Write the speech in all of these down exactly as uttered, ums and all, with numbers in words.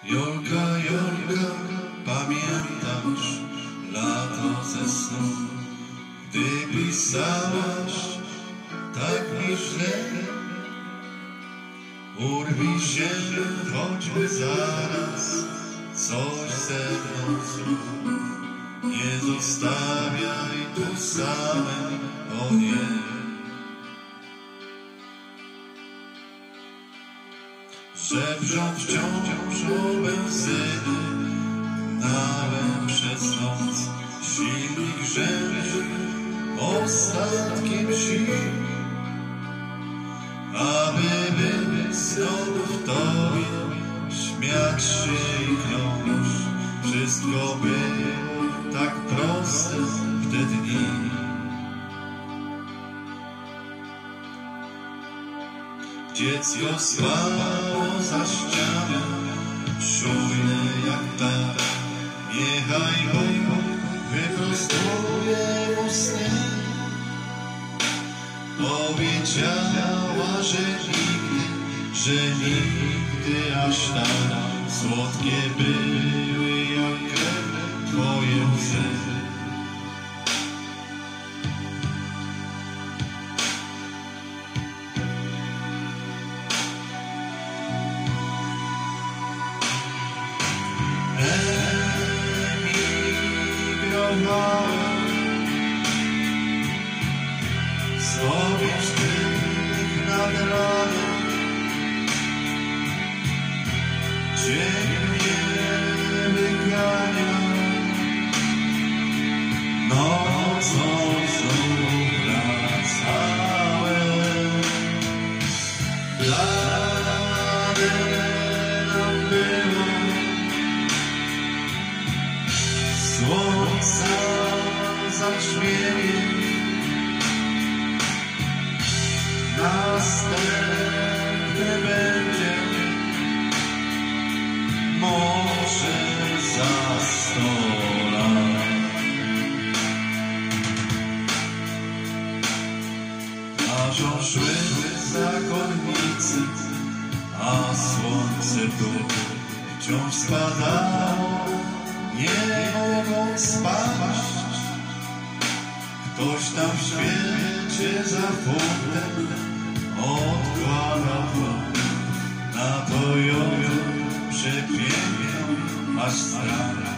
Jolka, Jolka, pamiętasz lato ze snu, gdy pisałaś tak mi źle? Urwij się, choćby zaraz coś ze mną zrób. Nie zostawiaj tu samej, o nie. Żebrzą wciąż o benzyny, gnałem przez noc. Silnik grzebie ostatkiem sił, aby być znowu w tobie, śmiać się i kląć. Wszystko było tak proste w te dni. Dziecko spało za ścianą, czujne jak tak. Niechaj Bóg wyprostuje mu sny. Powiedziała, że nigdy, że nigdy aż tak słodkie były jak krew twoje łzy. Sobie sztywnych nad ranem, cień mnie wygania. Nocą znów wracałem, blade nam było słońca zaćmienie. Następne będzie może za sto lat. Plażą szły zakonnicy, a słońce tu wciąż spadało, nie mogą spaść. Ktoś tam w świecie za funtem odkłada flot na to jojo przepiękną aż strach.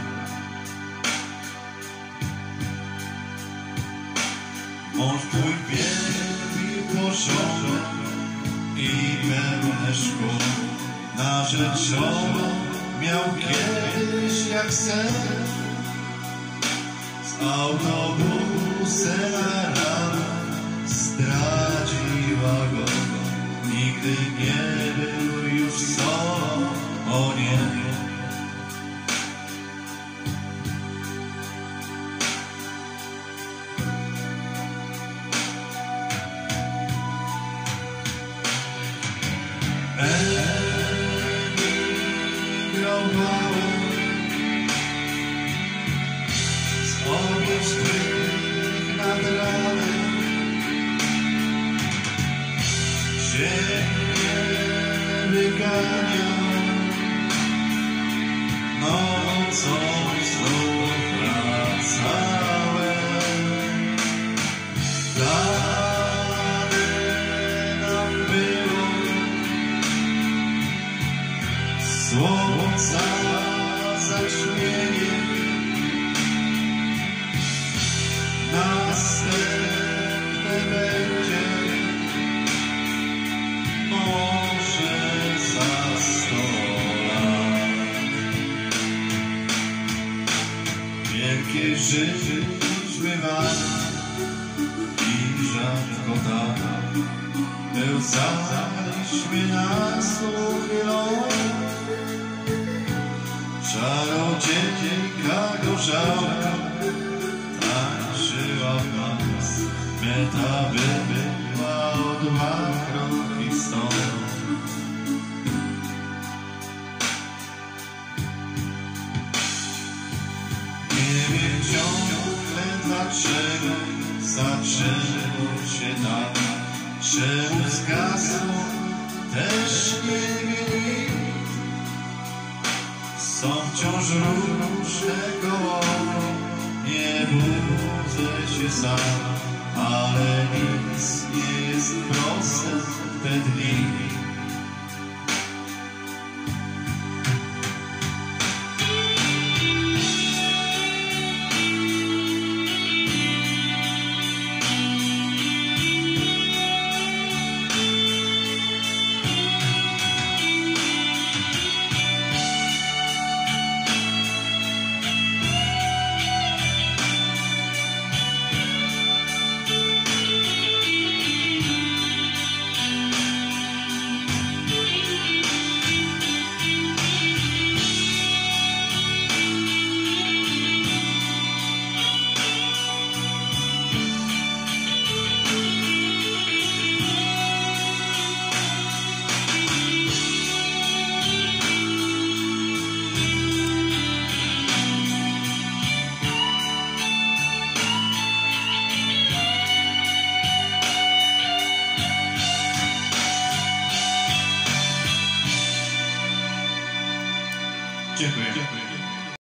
Mąż twój piękny pożony i pełne szkół, narzeczoną miał kiedyś jak sen. Z autobusem rano zdradziła go, nigdy nie był już sobą, o nie. Emigrowałem z obież twych nad ranem, cienie wygania. Nocą znów wracałem, blade nam było słońca zaćmienie. Następne będzie może za sto lat. Wielkie życie zbywane i rzadko tak, pełzaliśmy nas uchylą. Czarodziejka gorzałka tańczyła w nas, meta była o dwa kroki stąd. Nie wiem ciągle dlaczego zaczęło się tak, czemu zgasło też nie wie nikt. są wciąż różne koło. Nie budzę się sam, ale nic nie jest proste w te dni. Dziękuję. Dziękuję.